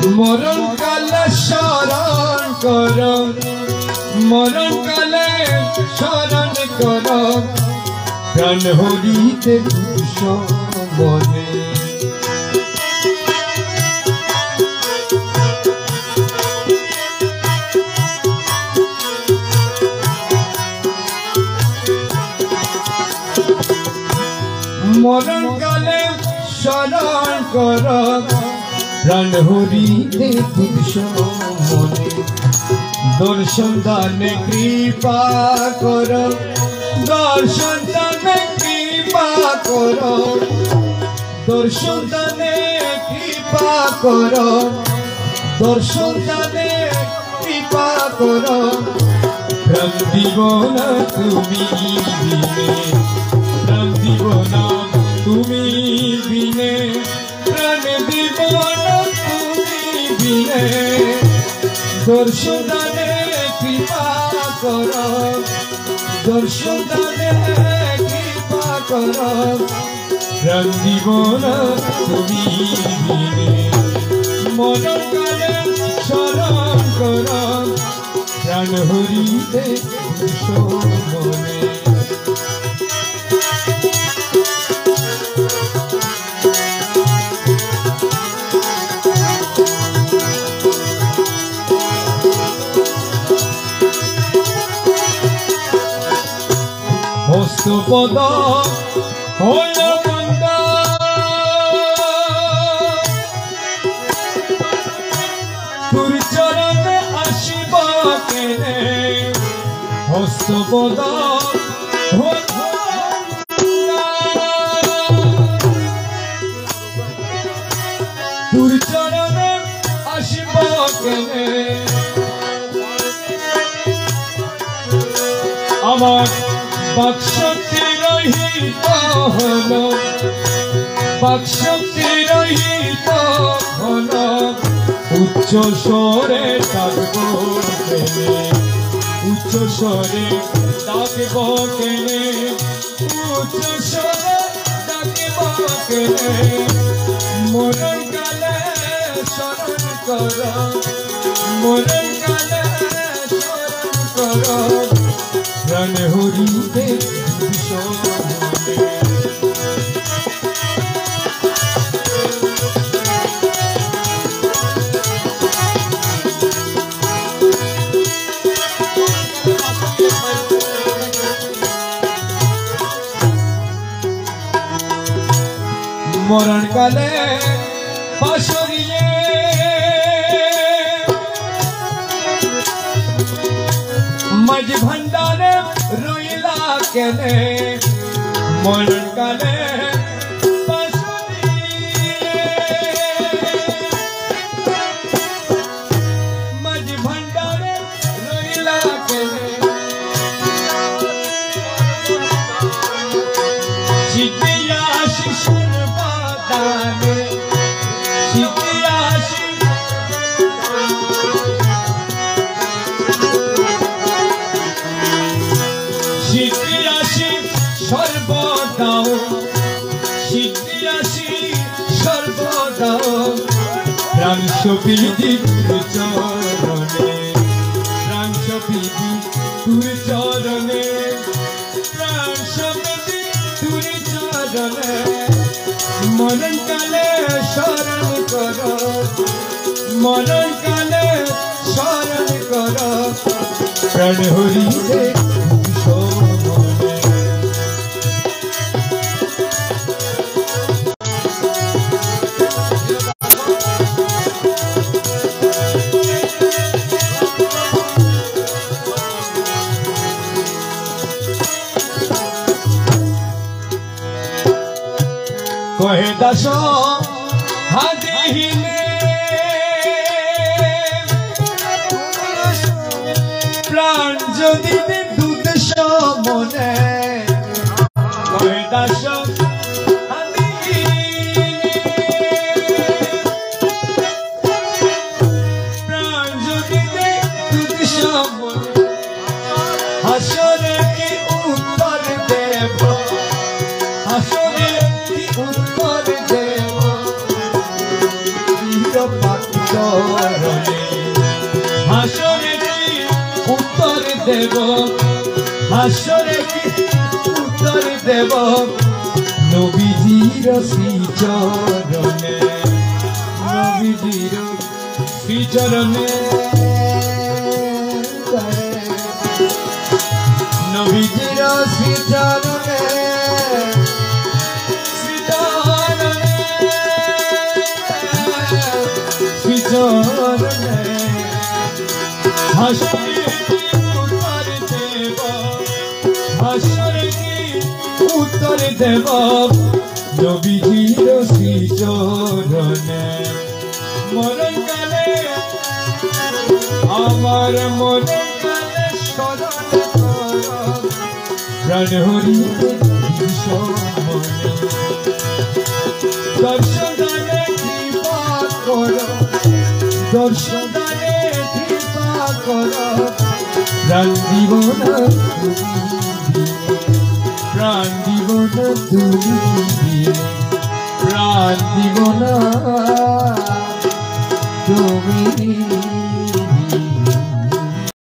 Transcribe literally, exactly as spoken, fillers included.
মরণ কালে শরণ কর মরণ কালে শরণ কর প্রাণ হরিতে তুষ মনে মরণ কালে শরণ কর প্রাণ হরিতে তুষ মনে দর্শন দানে কৃপা কর দর্শন দানে কৃপা কর দর্শন দানে কৃপা কর দর্শন দানে কৃপা কর প্রাণ দিব না তুমি বিনে প্রাণ দিব না তুমি বিনে প্রাণ দিব না তুমি বিনে দর্শন দানে কৃপা কর দর্শন দানে কৃপা কর প্রাণ দিব না তুমি বিনে মরণ কালে শরণ কর প্রাণ হরিতে তুষ মনে হস্তপদ হইল বন্ধ তোর চরণে আসিব কেনে হস্তপদ তোর চরণে আসিব কেনে আমার বাকশক্তি রহিত হল বাকশক্তি রহিত হল উচ্চ স্বরে ডাকব কেনে উচ্চ স্বরে ডাকব কেনে উচ্চ স্বরে ডাকব কেনে মরণ কালে শরণ কর মরণ কালে শরণ কর প্রাণ হরিতে তুষ মনে মরণ কালে পাশরিয়ে মাঝ ভণ্ডারে রইলা কেনে মরণ কালে মাঝ ভণ্ডারে রইলা কেনে সিদ্ধিয়াসি সর্বদানে সিদ্ধিয়াসি সিদ্ধিয়াসি সর্বদাও সিদ্ধিয়াসি সর্বদাও প্রাণ সবিধি তুর চরণে প্রাণ সবিধি তুর চরণে প্রাণ সবিধি তুর চরণে মরণ কালে শরণ কর মরণ কালে শরণ কর প্রাণ হরিতে তুষ মনে কহে দাস হাদিহিনে প্রাণ যদি দুধ মনে কহে দাস প্রাণ যদি দুধ মনে হাসরে কি উত্তর দেব হাসরে কি উত্তর দেব চরণে হাসরে কি উত্তর দেব হাসরে কি উত্তর দেব নবীজির শ্রী চরণে নবীজির শ্রী চরণে নবীজির শ্রী চরণে শ্রী চরণে শ্রী চরণে হাসরে কি উত্তর দেব হাসরে কি উত্তর দেব নবীজির শ্রী চরণে মরণ কালে আমার মরণ কালে স্মরণ কর প্রাণ হরিতে দর্শনে কৃপা কর দর্শনে কৃপা কর প্রাণ দিব না প্রাণ দিব না তুমি প্রাণ দিব না তুমি